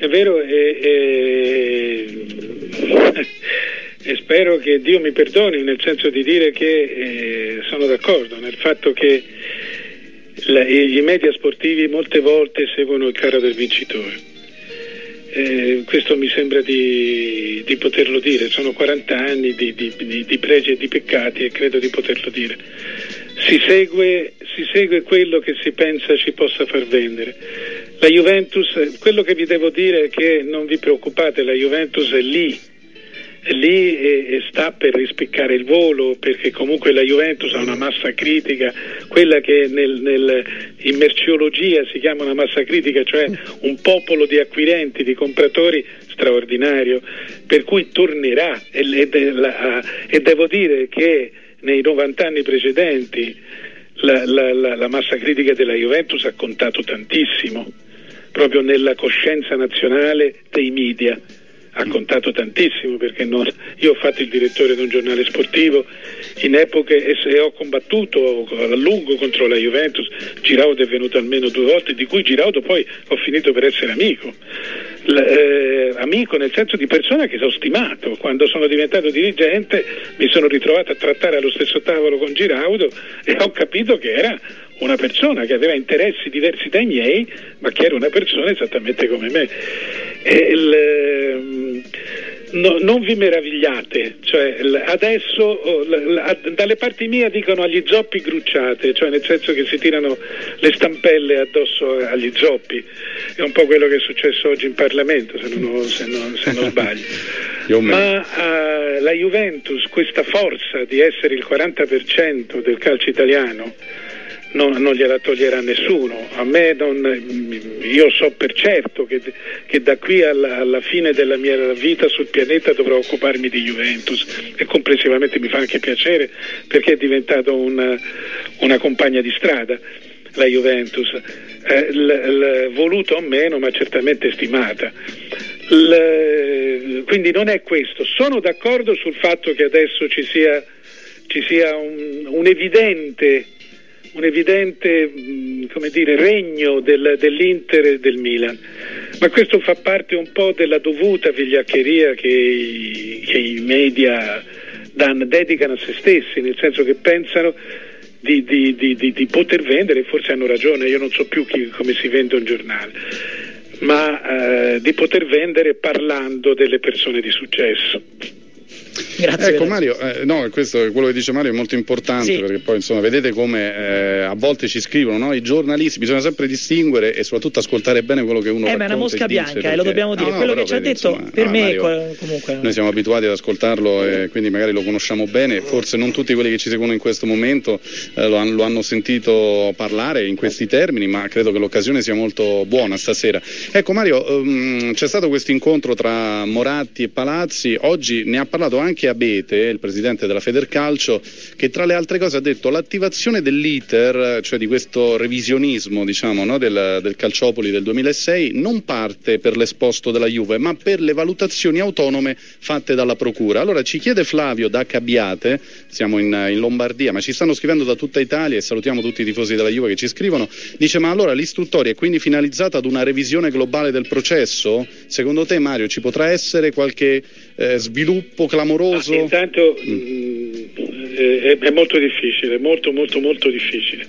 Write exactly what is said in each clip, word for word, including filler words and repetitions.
è vero, e, e, e spero che Dio mi perdoni, nel senso di dire che eh, sono d'accordo nel fatto che la, i, i media sportivi molte volte seguono il carro del vincitore. Eh, questo mi sembra di, di poterlo dire, sono quaranta anni di, di, di, di pregi e di peccati e credo di poterlo dire. Si segue, si segue quello che si pensa ci possa far vendere. La Juventus, quello che vi devo dire è che non vi preoccupate, la Juventus è lì, è lì e, e sta per rispiccare il volo, perché comunque la Juventus ha una massa critica, quella che nel, nel, in merceologia si chiama una massa critica, cioè un popolo di acquirenti, di compratori straordinario, per cui tornerà e, e, e devo dire che nei novanta anni precedenti la, la, la, la massa critica della Juventus ha contato tantissimo, proprio nella coscienza nazionale dei media. Ha contato tantissimo, perché non, io ho fatto il direttore di un giornale sportivo in epoche e, e ho combattuto a lungo contro la Juventus. Giraudo è venuto almeno due volte, di cui Giraudo poi ho finito per essere amico. L, eh, amico nel senso di persona che ho stimato. Quando sono diventato dirigente mi sono ritrovato a trattare allo stesso tavolo con Giraudo e ho capito che era una persona che aveva interessi diversi dai miei, ma che era una persona esattamente come me. E il, no, non vi meravigliate, cioè adesso la, dalle parti mie dicono agli zoppi grucciate, cioè nel senso che si tirano le stampelle addosso agli zoppi. È un po' quello che è successo oggi in Parlamento, se non, se non, se non sbaglio. Ma uh, la Juventus, questa forza di essere il quaranta per cento del calcio italiano, Non, non gliela toglierà nessuno. A me non, io so per certo che, che da qui alla, alla fine della mia vita sul pianeta dovrò occuparmi di Juventus, e complessivamente mi fa anche piacere, perché è diventato una, una compagna di strada la Juventus, eh, l, l, voluta o meno, ma certamente stimata. L, quindi non è questo. Sono d'accordo sul fatto che adesso ci sia, ci sia un, un evidente un evidente come dire, regno del, dell'Inter e del Milan, ma questo fa parte un po' della dovuta vigliaccheria che i, che i media dan, dedicano a se stessi, nel senso che pensano di, di, di, di, di poter vendere, forse hanno ragione, io non so più chi, come si vende un giornale, ma eh, di poter vendere parlando delle persone di successo. Grazie. Ecco Mario, eh, no, questo quello che dice Mario è molto importante, sì. Perché poi insomma vedete come eh, a volte ci scrivono, no? I giornalisti, bisogna sempre distinguere e soprattutto ascoltare bene quello che uno eh, racconta. Ma è una mosca bianca, perché... eh, lo dobbiamo dire, no, no, quello che ci ha detto insomma, per no, me Mario, comunque noi siamo abituati ad ascoltarlo e quindi magari lo conosciamo bene, forse non tutti quelli che ci seguono in questo momento eh, lo, han, lo hanno sentito parlare in questi termini, ma credo che l'occasione sia molto buona stasera. Ecco Mario, um, c'è stato questo incontro tra Moratti e Palazzi, oggi ne ha parlato anche Abete, il presidente della Federcalcio, che tra le altre cose ha detto l'attivazione dell'iter, cioè di questo revisionismo diciamo, no, del, del Calciopoli del duemilasei, non parte per l'esposto della Juve ma per le valutazioni autonome fatte dalla Procura. Allora ci chiede Flavio da Cabbiate, siamo in, in Lombardia, ma ci stanno scrivendo da tutta Italia e salutiamo tutti i tifosi della Juve che ci scrivono, dice ma allora l'istruttoria è quindi finalizzata ad una revisione globale del processo? Secondo te Mario ci potrà essere qualche eh, sviluppo clamoroso? Ah, intanto mm. è, è molto difficile, molto molto molto difficile,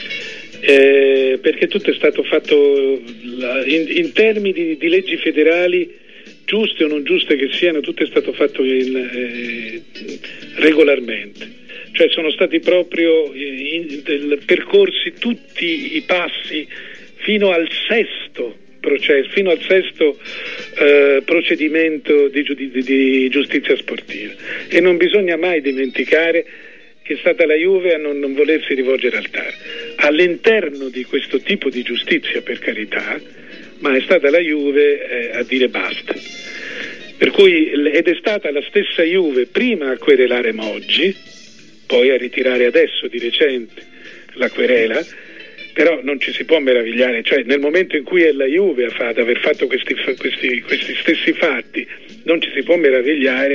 eh, perché tutto è stato fatto in, in termini di, di leggi federali, giuste o non giuste che siano, tutto è stato fatto in, eh, regolarmente, cioè sono stati proprio in, in, percorsi tutti i passi fino al sesto processo, fino al sesto eh, procedimento di, di, di giustizia sportiva, e non bisogna mai dimenticare che è stata la Juve a non, non volersi rivolgere al T A R all'interno di questo tipo di giustizia, per carità, ma è stata la Juve eh, a dire basta, per cui ed è stata la stessa Juve prima a querelare Moggi, poi a ritirare adesso di recente la querela. Però non ci si può meravigliare, cioè nel momento in cui è la Juve ad aver fatto questi, questi, questi stessi fatti, non ci si può meravigliare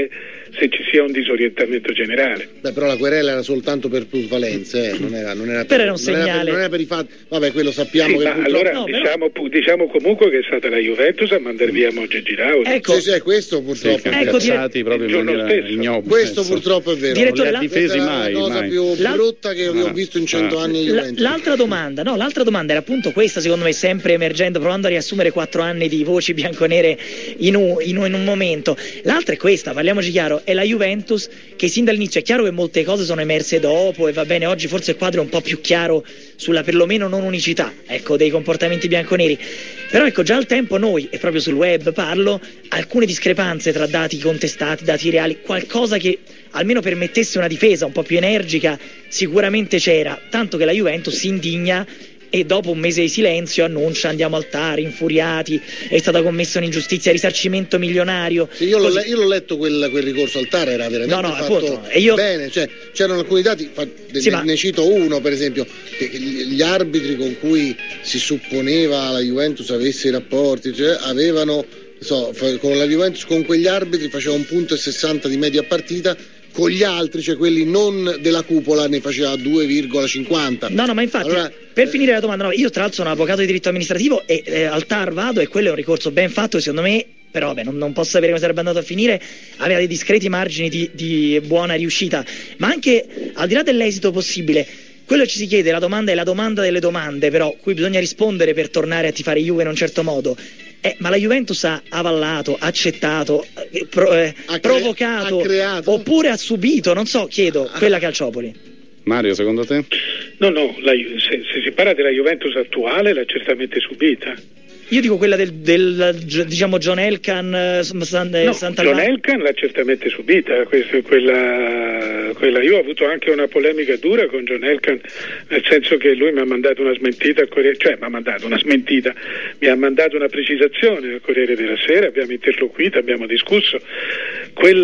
se ci sia un disorientamento generale. Beh, però la querela era soltanto per plusvalenze, eh? non era, non era per, però era un non segnale. Era per, non era per i fatti. Vabbè, quello sappiamo sì, che ma purtroppo... allora no, diciamo, però... diciamo comunque che è stata la Juventus a mandare via Moge Giraudi. Ecco, sì, sì, questo purtroppo sì, ecco, dire... proprio in maniera ignobile. Questo purtroppo è vero. Direttore, non li ha difesi la, mai, la cosa mai. più La... brutta che ah, ho visto in cento ah. anni. La, l'altra domanda, no, l'altra domanda era appunto questa, secondo me, sempre emergendo, provando a riassumere quattro anni di voci bianconere in un, in un, in un momento. L'altra è questa, parliamoci chiaro, è la Juventus che sin dall'inizio, è chiaro che molte cose sono emerse dopo e va bene, oggi forse il quadro è un po' più chiaro sulla perlomeno non unicità, ecco, dei comportamenti bianconeri, però ecco, già al tempo noi, e proprio sul web parlo, alcune discrepanze tra dati contestati, dati reali, qualcosa che almeno permettesse una difesa un po' più energica sicuramente c'era, tanto che la Juventus si indigna e dopo un mese di silenzio annuncia andiamo al T A R, infuriati, è stata commessa un'ingiustizia, risarcimento milionario. Sì, io, l'ho le- io l'ho letto quel, quel ricorso al T A R, era veramente no, no, fatto appunto, e io... bene, cioè, c'erano alcuni dati, fa, de- sì, ne, ma... ne cito uno per esempio, che gli arbitri con cui si supponeva la Juventus avesse i rapporti, cioè, avevano, so, con la Juventus, con quegli arbitri faceva un punto e sessanta di media partita, con gli altri, cioè quelli non della cupola, ne faceva due virgola cinquanta. No, no, ma infatti, allora, per finire la domanda, no, io tra l'altro sono avvocato di diritto amministrativo e eh, al T A R vado e quello è un ricorso ben fatto, secondo me, però vabbè, non, non posso sapere come sarebbe andato a finire, aveva dei discreti margini di, di buona riuscita, ma anche al di là dell'esito possibile, quello ci si chiede, la domanda è la domanda delle domande, però, cui bisogna rispondere per tornare a tifare Juve in un certo modo. Eh, ma la Juventus ha avallato, accettato, eh, pro, eh, ha cre- provocato, ha creato. Oppure ha subito, non so, chiedo, quella Calciopoli. Mario, secondo te? No, no, la, se, se si parla della Juventus attuale l'ha certamente subita. Io dico quella del, del diciamo John Elkann, San, no, Sant'Alvaro. John Elkann l'ha certamente subita, questo, quella, quella. Io ho avuto anche una polemica dura con John Elkann, nel senso che lui mi ha mandato una smentita al Corriere, cioè mi ha mandato una smentita, mi ha mandato una precisazione al Corriere della Sera, abbiamo interloquito, abbiamo discusso. Quel,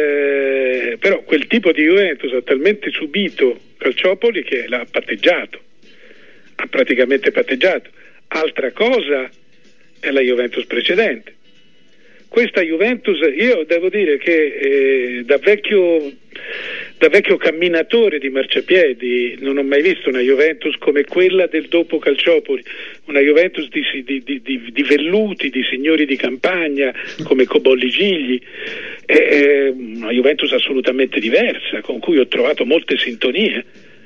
eh, però quel tipo di Juventus ha talmente subito Calciopoli che l'ha patteggiato, ha praticamente patteggiato. Altra cosa è la Juventus precedente. Questa Juventus, io devo dire che eh, da vecchio da vecchio camminatore di marciapiedi non ho mai visto una Juventus come quella del dopo Calciopoli, una Juventus di, di, di, di, di velluti, di signori di campagna come Cobolli Gigli, è una Juventus assolutamente diversa, con cui ho trovato molte sintonie,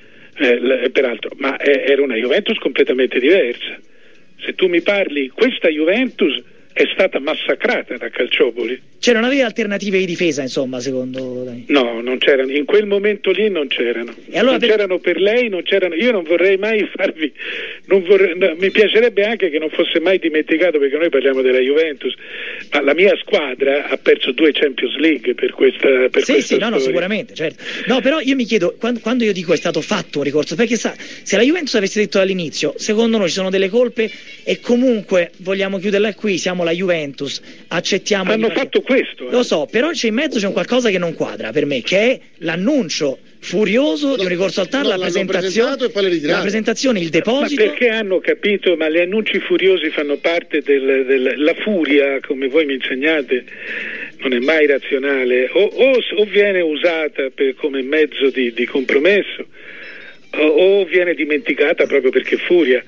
eh, peraltro, ma è, era una Juventus completamente diversa. Se tu mi parli, questa Juventus è stata massacrata da Calciopoli. Cioè non aveva alternative di difesa, insomma, secondo lei? No, non c'erano, in quel momento lì non c'erano. E allora non per... c'erano per lei, non c'erano. Io non vorrei mai farvi, non vorrei, no, mi piacerebbe anche che non fosse mai dimenticato, perché noi parliamo della Juventus, ma la mia squadra ha perso due Champions League per questa per Sì, questa sì, no, no, sicuramente, certo. No, però io mi chiedo, quando, quando io dico è stato fatto un ricorso, perché sa, se la Juventus avesse detto all'inizio, secondo noi ci sono delle colpe e comunque vogliamo chiuderla qui, siamo la Juventus, accettiamo... Hanno fatto questo. Eh. Lo so, però c'è in mezzo c'è un qualcosa che non quadra per me, che è l'annuncio furioso no, di un ricorso al T A R, no, la presentazione, e poi la presentazione, il deposito. Ma perché hanno capito, ma gli annunci furiosi fanno parte del, del la furia, come voi mi insegnate, non è mai razionale, o, o, o viene usata per, come mezzo di, di compromesso, o, o viene dimenticata proprio perché furia.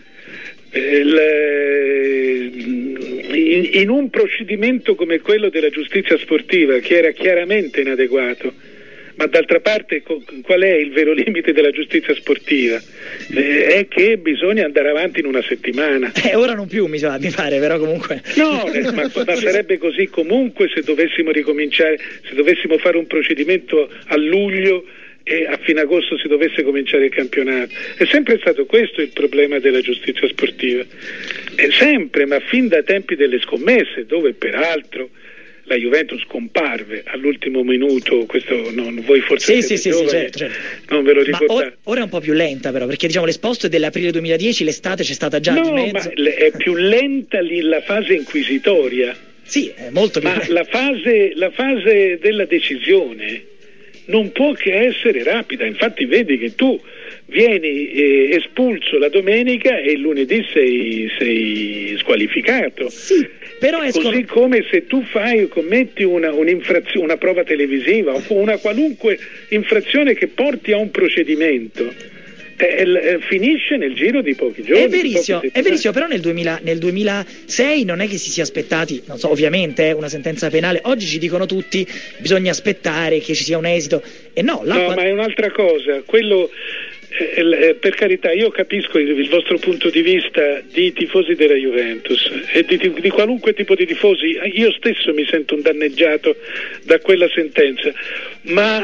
In, in un procedimento come quello della giustizia sportiva, che era chiaramente inadeguato, ma d'altra parte qual è il vero limite della giustizia sportiva? Eh, è che bisogna andare avanti in una settimana. Eh, ora non più mi, mi pare, però comunque. No, eh, ma, ma sarebbe così comunque se dovessimo ricominciare, se dovessimo fare un procedimento a luglio e a fine agosto si dovesse cominciare il campionato. È sempre stato questo il problema della giustizia sportiva. È sempre, ma fin da tempi delle scommesse, dove peraltro la Juventus comparve all'ultimo minuto, questo non, voi forse sì, sì, giovani, sì, certo, certo. non ve lo ricordate. Ma or, ora è un po' più lenta però, perché diciamo l'esposto è dell'aprile duemiladieci, l'estate c'è stata già no, di mezzo. Ma è più lenta lì la fase inquisitoria. Sì, è molto più ma lenta. la fase, la fase della decisione non può che essere rapida. Infatti vedi che tu vieni eh, espulso la domenica e il lunedì sei, sei squalificato. Sì, però escono... Così come se tu fai commetti una, un'infrazione, una prova televisiva o una qualunque infrazione che porti a un procedimento, Eh, eh, finisce nel giro di pochi giorni. È verissimo, è verissimo, però nel, duemila, nel duemilasei non è che si sia aspettati, non so, ovviamente è una sentenza penale, oggi ci dicono tutti bisogna aspettare che ci sia un esito, e no, no, ma è un'altra cosa, quello eh, eh, per carità, io capisco il, il vostro punto di vista di tifosi della Juventus e di, di, di qualunque tipo di tifosi, io stesso mi sento un danneggiato da quella sentenza, ma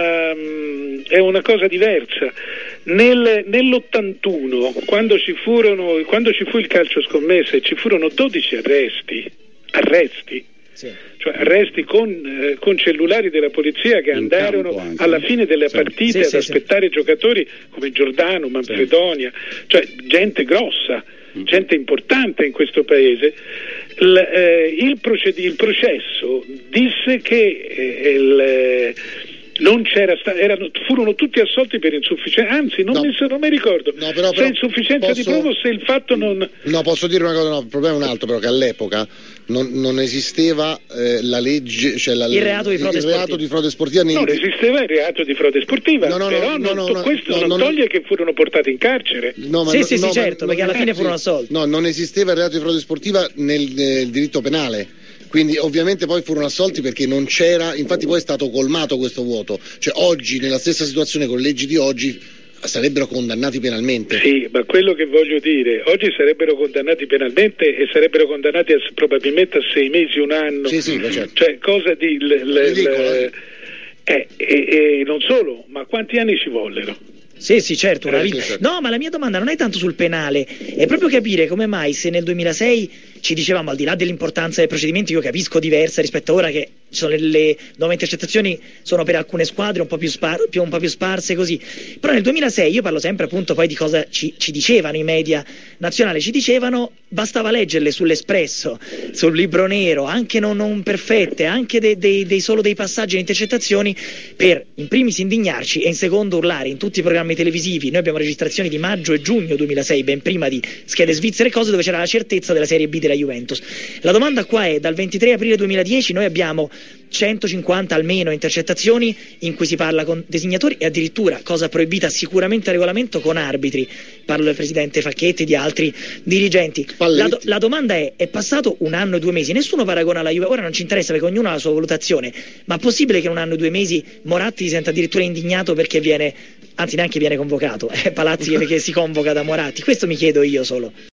ehm, è una cosa diversa. Nel, nell'ottantuno, quando ci furono, quando ci fu il calcio scommesse, ci furono dodici arresti, arresti, sì. Cioè arresti con, eh, con cellulari della polizia che In andarono alla fine delle sì. partite sì, ad sì, aspettare sì. giocatori come Giordano, Manfredonia, sì. cioè gente grossa, mm. gente importante in questo paese. Il, eh, il, proced- il processo disse che eh, il eh, non c'era sta- erano, furono tutti assolti per insufficienza, anzi non, no. mi, non mi ricordo no, però, se però insufficienza posso... di prova o se il fatto non... No, posso dire una cosa, no, il problema è un altro, però che all'epoca non, non esisteva eh, la legge, cioè la, il reato di frode il reato sportiva, di frode sportiva nei... non esisteva il reato di frode sportiva, no, no, però no, non, no, no, questo no, non no, toglie no. che furono portati in carcere. No, ma sì no, sì, no, sì certo, ma, perché alla no, fine sì. furono assolti. No, non esisteva il reato di frode sportiva nel, nel diritto penale. Quindi ovviamente poi furono assolti perché non c'era, infatti poi è stato colmato questo vuoto, cioè oggi nella stessa situazione con le leggi di oggi sarebbero condannati penalmente. Sì, ma quello che voglio dire, oggi sarebbero condannati penalmente e sarebbero condannati a, probabilmente a sei mesi, un anno, sì, sì, certo. Cioè cosa di... L, l, Ridicolo, l, eh, e, e non solo, ma quanti anni ci vollero? Sì, sì, certo, una Eh, vita. sì, certo. No, ma la mia domanda non è tanto sul penale, è proprio capire come mai se nel duemilasei ci dicevamo, al di là dell'importanza del procedimento, io capisco diversa rispetto a ora che ci sono le, le nuove intercettazioni, sono per alcune squadre un po' più, spar- più, un po' più sparse così, però nel duemilasei io parlo sempre appunto poi di cosa ci, ci dicevano i media nazionali, ci dicevano bastava leggerle sull'Espresso, sul libro nero, anche non, non perfette, anche dei de, de solo dei passaggi e intercettazioni per in primis indignarci e in secondo urlare in tutti i programmi televisivi. Noi abbiamo registrazioni di maggio e giugno duemilasei, ben prima di schede svizzere e cose, dove c'era la certezza della Serie B della Juventus. La domanda qua è: dal ventitré aprile duemiladieci noi abbiamo centocinquanta almeno intercettazioni in cui si parla con designatori e addirittura, cosa proibita sicuramente a regolamento, con arbitri. Parlo del presidente Facchetti e di altri dirigenti. La, do- la domanda è: è passato un anno e due mesi, nessuno paragona la Juve, ora non ci interessa perché ognuno ha la sua valutazione, ma è possibile che in un anno e due mesi Moratti si senta addirittura indignato perché viene, anzi neanche viene convocato, è Palazzi che si convoca da Moratti? Questo mi chiedo io solo.